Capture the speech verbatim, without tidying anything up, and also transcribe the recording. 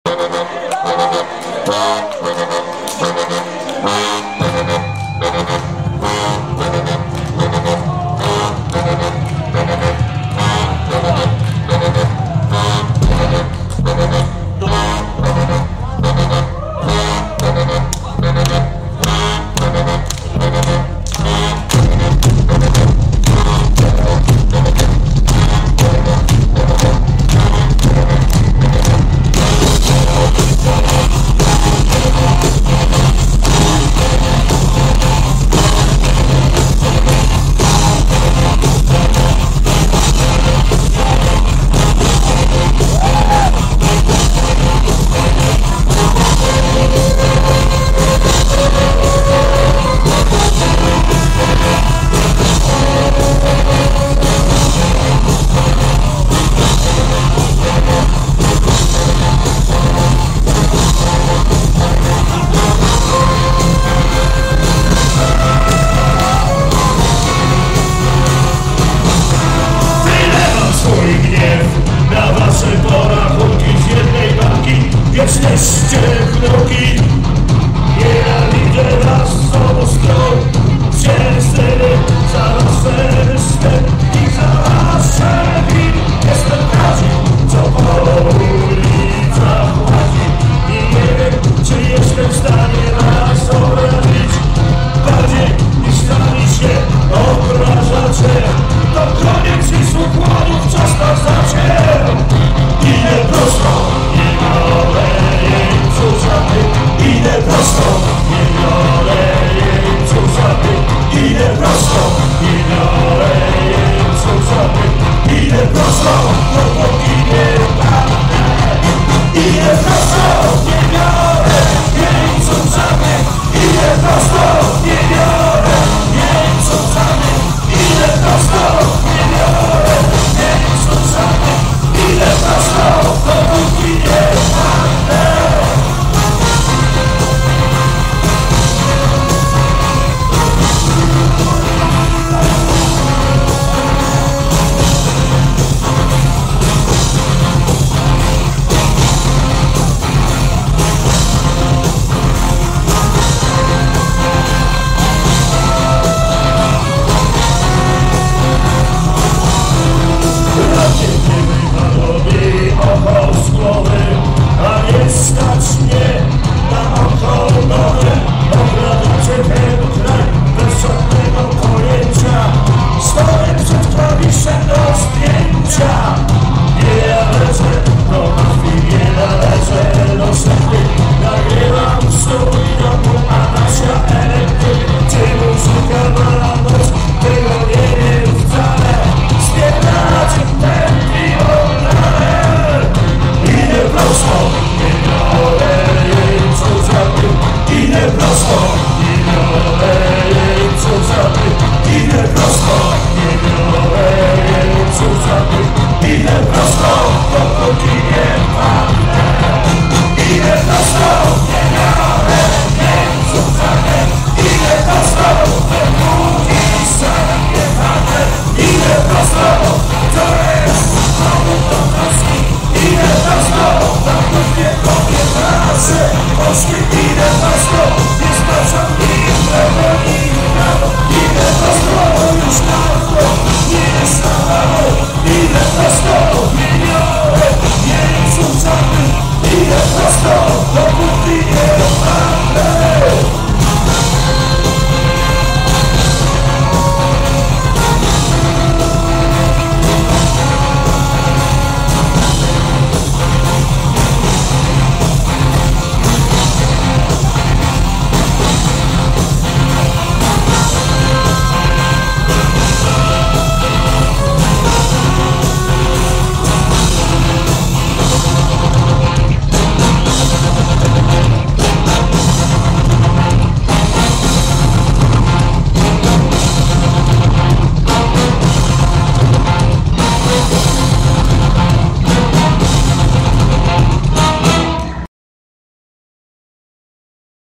Jesteście wnuki, nienawidzę was z obu stron. Wdzięczny za wasze respekt i za wasze win. Jestem każdy, co po ulicach łazi. I nie wiem, czy jestem w stanie was obrazić. Bardziej niż sami się obrażacie. To koniec ich układów, czas na zacier. Idę prosto, nie biorę jeńców żadnych. Idę prosto, nie biorę jeńców żadnych. Idę prosto, nie biorę jeńców żadnych. Idę prosto, dopóki nie padnę. Idę prosto, nie biorę jeńców żadnych. Idę prosto, nie biorę jeńców żadnych. Idę prosto, nie biorę jeńców żadnych. Idę prosto, dopóki nie padnę. A nie stać mnie na okołonowe. Okradacie ten kraj bez żadnego pojęcia. Stoję przed klawiszem do zdjęcia. Nie należę do mafii, nie należę do sekty. Nagrywam swój domu Anasia elektryk. Czy muzyka ma radość? Tego nie wiem wcale. Spierdacie ten piłonale. Idę prosto, nie biorę jeńców żadnych. Idę prosto, nie biorę jeńców żadnych. Idę prosto, nie biorę jeńców żadnych. Idę prosto, dopóki nie padnę. Idę prosto, nie biorę jeńców żadnych. Idę prosto, dopóki sam nie padnę. Idę prosto, to jest powód do troski. Idę prosto, dopóki nie powiem nasze Polski. Idę prosto, nie zwracam ni w lewo, ni w prawo. Idę prosto, już na to nie jest na mało. Idę prosto, nie biorę jeńców żadnych. Idę prosto, dopóki nie